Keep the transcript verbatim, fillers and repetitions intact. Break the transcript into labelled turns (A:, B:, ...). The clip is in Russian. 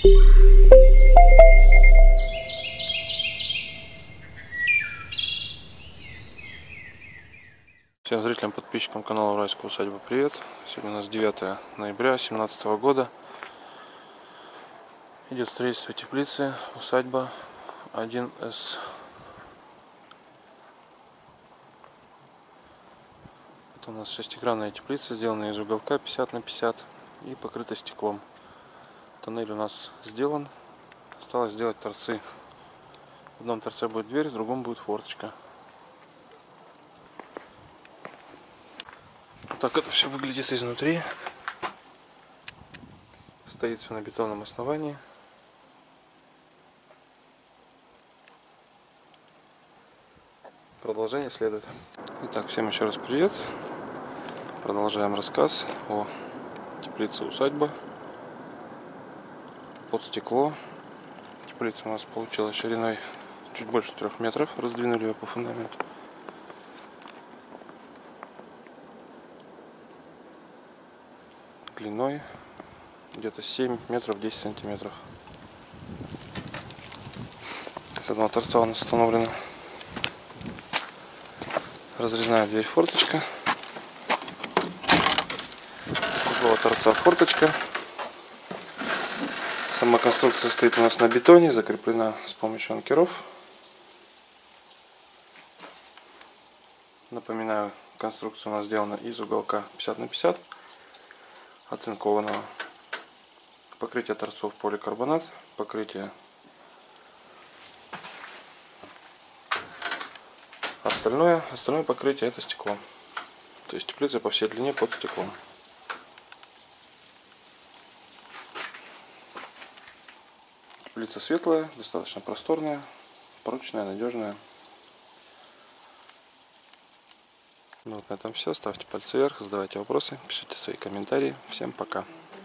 A: Всем зрителям, подписчикам канала Уральская усадьба привет! Сегодня у нас девятое ноября две тысячи семнадцатого года. Идет строительство теплицы, усадьба один эс. Это у нас шестигранная теплица, сделанная из уголка пятьдесят на пятьдесят и покрыта стеклом. Тоннель у нас сделан. Осталось сделать торцы. В одном торце будет дверь, в другом будет форточка. Вот так это все выглядит изнутри. Стоит все на бетонном основании. Продолжение следует. Итак, всем еще раз привет. Продолжаем рассказ о теплице усадьба. Под стекло. Теплица у нас получилась шириной чуть больше трех метров. Раздвинули ее по фундаменту. Длиной где-то семь метров десять сантиметров. С одного торца у нас установлена разрезная дверь форточка. С другого торца форточка. Сама конструкция стоит у нас на бетоне, закреплена с помощью анкеров. Напоминаю, конструкция у нас сделана из уголка пятьдесят на пятьдесят, оцинкованного. Покрытие торцов поликарбонат, покрытие остальное, остальное покрытие это стекло. То есть теплица по всей длине под стеклом. Теплица светлая, достаточно просторная, прочная, надежная. Ну вот на этом все. Ставьте пальцы вверх, задавайте вопросы, пишите свои комментарии. Всем пока.